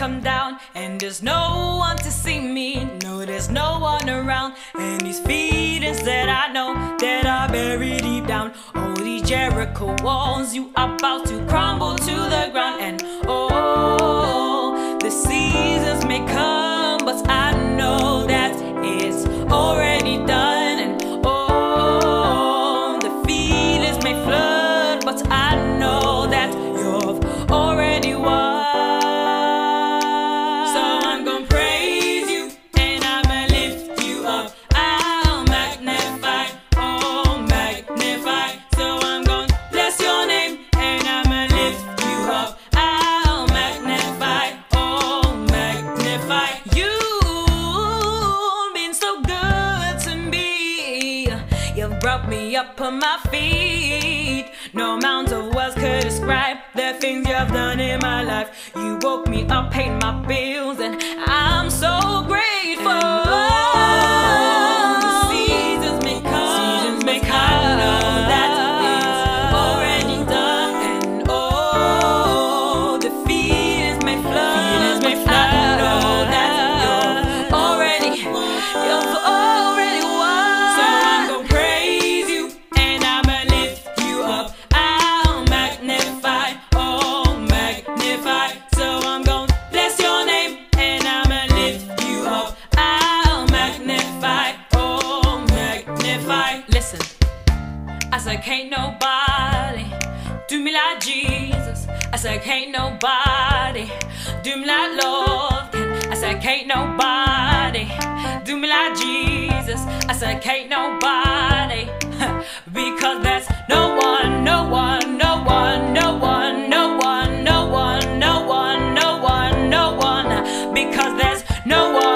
come down, and there's no one to see me. No, there's no one around. And these feelings that I know that are buried deep down, all these Jericho walls, you are about to crumble to the ground. And oh, the seasons may come, but I know that it's already done. And oh, the feelings may flood, but I know that you've already won. So I'm gonna praise you, and I'ma lift you up. I'll magnify, oh magnify. So I'm gonna bless your name, and I'ma lift you up. I'll magnify, oh magnify. You've been so good to me. You've brought me up on my feet. No amount of words could describe the things you've done in my life. You woke me up, paid my bills, and I'm so grateful. The seasons may come, I know that it's already done. And oh, the feelings may flood, but I know that you've already won. So I'm gonna praise you, and I'ma lift you up. I'll magnify, oh magnify. So I'm gonna bless your name, and I'ma lift you up. I'll magnify, oh magnify. Listen, I said can't nobody do me like Jesus. I said can't nobody do me like Lord. I said can't nobody do me like Jesus. I said can't nobody because there's no one, no one, no one, no one, no one, no one, no one, no one, no one, because there's no one.